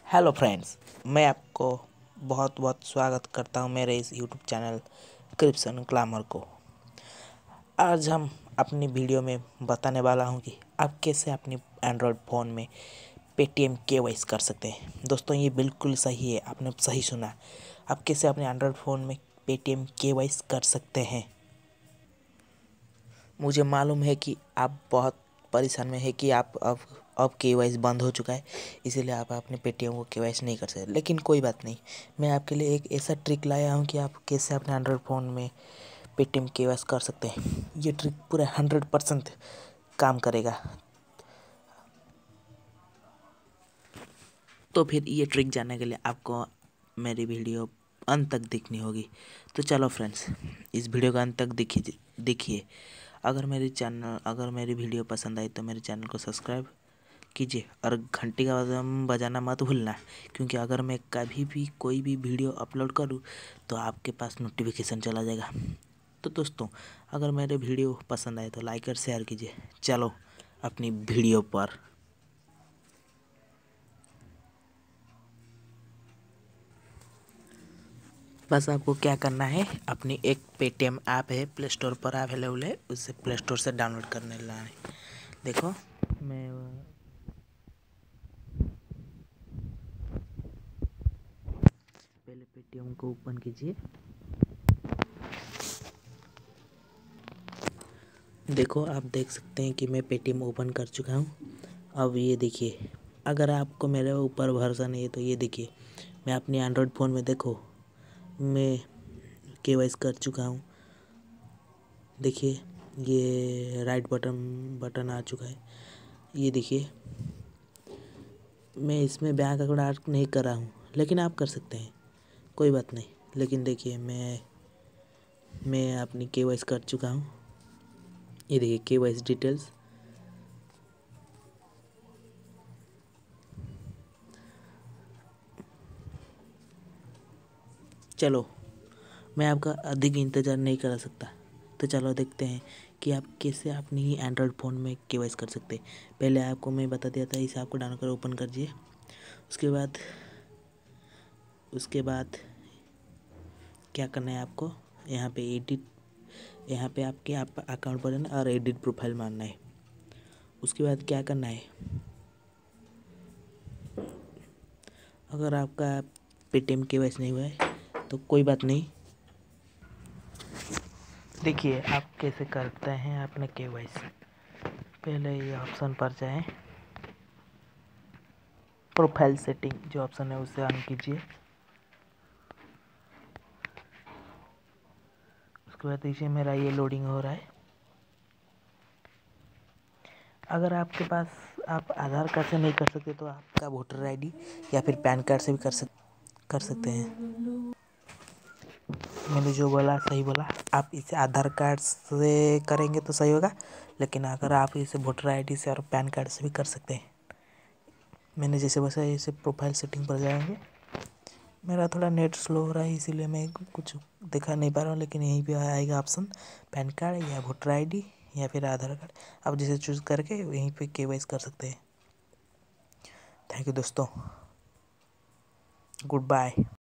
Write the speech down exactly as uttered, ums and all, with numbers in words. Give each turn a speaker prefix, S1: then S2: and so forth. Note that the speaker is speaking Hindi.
S1: हेलो फ्रेंड्स, मैं आपको बहुत बहुत स्वागत करता हूं मेरे इस यूट्यूब चैनल क्रिप्सन ग्लैमर को। आज हम अपनी वीडियो में बताने वाला हूं कि आप कैसे अपनी एंड्रॉयड फ़ोन में पेटीएम केवाईसी कर सकते हैं। दोस्तों, ये बिल्कुल सही है, आपने सही सुना। आप कैसे अपने एंड्रॉयड फ़ोन में पेटीएम केवाईसी कर सकते हैं। मुझे मालूम है कि आप बहुत परेशान में है कि आप अब अब केवाईसी बंद हो चुका है, इसीलिए आप अपने पेटीएम को केवाईसी नहीं कर सकते। लेकिन कोई बात नहीं, मैं आपके लिए एक ऐसा ट्रिक लाया हूं कि आप कैसे अपने एंड्रॉयड फ़ोन में पेटीएम केवाईसी कर सकते हैं। ये ट्रिक पूरा हंड्रेड परसेंट काम करेगा। तो फिर ये ट्रिक जानने के लिए आपको मेरी वीडियो अंत तक देखनी होगी। तो चलो फ्रेंड्स, इस वीडियो का अंत तक देखिए देखिए अगर मेरी चैनल अगर मेरी वीडियो पसंद आई तो मेरे चैनल को सब्सक्राइब कीजिए और घंटी का बटन बजाना मत भूलना, क्योंकि अगर मैं कभी भी कोई भी वीडियो अपलोड करूं तो आपके पास नोटिफिकेशन चला जाएगा। तो दोस्तों, अगर मेरे वीडियो पसंद आए तो लाइक और शेयर कीजिए। चलो अपनी वीडियो पर। बस आपको क्या करना है, अपनी एक पेटीएम ऐप है, प्ले स्टोर पर अवेलेबल है, उसे प्ले स्टोर से डाउनलोड करने लाना है। देखो, मैं पहले पेटीएम को ओपन कीजिए। देखो, आप देख सकते हैं कि मैं पेटीएम ओपन कर चुका हूँ। अब ये देखिए, अगर आपको मेरे ऊपर भरोसा नहीं है तो ये देखिए, मैं अपनी एंड्रॉयड फ़ोन में देखो मैं केवाईसी कर चुका हूँ। देखिए, ये राइट बटन बटन आ चुका है। ये देखिए, मैं इसमें बैंक अकाउंट ऐड नहीं कर रहा हूँ, लेकिन आप कर सकते हैं, कोई बात नहीं। लेकिन देखिए, मैं मैं अपनी केवाईसी कर चुका हूँ। ये देखिए, केवाईसी डिटेल्स। चलो, मैं आपका अधिक इंतज़ार नहीं करा सकता, तो चलो देखते हैं कि आप कैसे अपनी ही एंड्रॉयड फ़ोन में केवाईसी कर सकते हैं। पहले आपको मैं बता दिया था, इसे आपको डाउनलोड कर ओपन करिए। उसके बाद उसके बाद क्या करना है आपको, यहाँ पे एडिट यहाँ पे आपके आप अकाउंट पर जाना और एडिट प्रोफाइल मारना है। उसके बाद क्या करना है, अगर आपका पेटीएम केवाईसी नहीं हुआ है तो कोई बात नहीं। देखिए, आप कैसे करते हैं अपने केवाईसी। पहले ये ऑप्शन पर जाएं, प्रोफाइल सेटिंग जो ऑप्शन है उसे ऑन कीजिए। उसके बाद देखिए, मेरा ये लोडिंग हो रहा है। अगर आपके पास आप आधार कार्ड से नहीं कर सकते तो आपका वोटर आईडी या फिर पैन कार्ड से भी कर सक कर सकते हैं। मैंने जो बोला सही बोला। आप इसे आधार कार्ड से करेंगे तो सही होगा, लेकिन अगर आप इसे वोटर आईडी से और पैन कार्ड से भी कर सकते हैं। मैंने जैसे बसा इसे प्रोफाइल सेटिंग पर जाएंगे। मेरा थोड़ा नेट स्लो हो रहा है, इसीलिए मैं कुछ दिखा नहीं पा रहा हूँ, लेकिन यहीं पे आएगा ऑप्शन पैन कार्ड या वोटर आईडी या फिर आधार कार्ड। आप जिसे चूज़ करके यहीं पे केवाईसी कर सकते हैं। थैंक यू दोस्तों, गुड बाय।